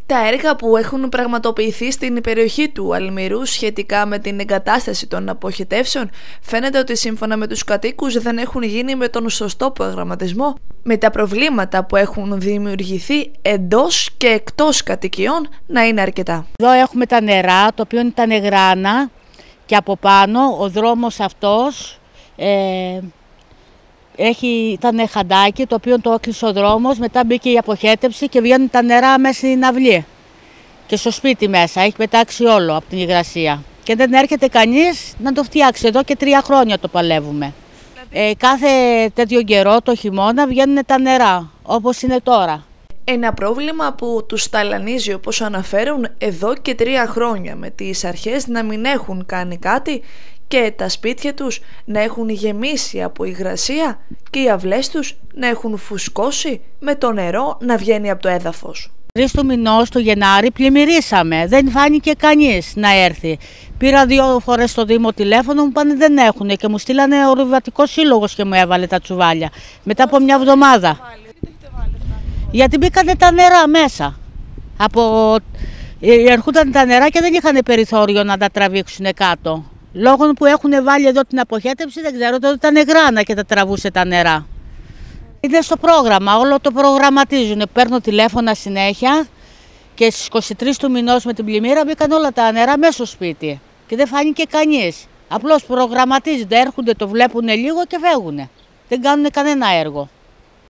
Τα έργα που έχουν πραγματοποιηθεί στην περιοχή του Αλμυρού σχετικά με την εγκατάσταση των αποχετεύσεων φαίνεται ότι σύμφωνα με τους κατοίκους δεν έχουν γίνει με τον σωστό προγραμματισμό, με τα προβλήματα που έχουν δημιουργηθεί εντός και εκτός κατοικιών να είναι αρκετά. Εδώ έχουμε τα νερά, το οποίο ήταν γράνα και από πάνω ο δρόμος αυτός ήταν χαντάκι, το οποίο το έκλεισε ο δρόμος, μετά μπήκε η αποχέτευση και βγαίνουν τα νερά μέσα στην αυλή και στο σπίτι μέσα, έχει πετάξει όλο από την υγρασία και δεν έρχεται κανείς να το φτιάξει. Εδώ και 3 χρόνια το παλεύουμε. Κάθε τέτοιο καιρό το χειμώνα βγαίνουν τα νερά όπως είναι τώρα. Ένα πρόβλημα που τους ταλανίζει, όπως αναφέρουν, εδώ και 3 χρόνια, με τις αρχές να μην έχουν κάνει κάτι και τα σπίτια τους να έχουν γεμίσει από υγρασία και οι αυλές τους να έχουν φουσκώσει με το νερό να βγαίνει από το έδαφος. 3 του μηνός, το Γενάρη, πλημμυρίσαμε. Δεν φάνηκε κανείς να έρθει. Πήρα 2 φορές στο Δήμο τηλέφωνο, μου πάνε δεν έχουνε και μου στείλανε ο Ρουβατικός Σύλλογος και μου έβαλε τα τσουβάλια. Μετά από 1 εβδομάδα. Γιατί μπήκανε τα νερά μέσα. Ερχόταν τα νερά και δεν είχαν περιθώριο να τα τραβήξουν κάτω. Λόγω που έχουν βάλει εδώ την αποχέτευση, δεν ξέρω, τότε ήταν γράνα και τα τραβούσε τα νερά. Είναι στο πρόγραμμα, όλο το προγραμματίζουν. Παίρνω τηλέφωνα συνέχεια και στις 23 του μηνός με την πλημμύρα μπήκαν όλα τα νερά μέσα στο σπίτι και δεν φάνηκε κανείς. Απλώς προγραμματίζονται, έρχονται, το βλέπουν λίγο και φεύγουν. Δεν κάνουν κανένα έργο.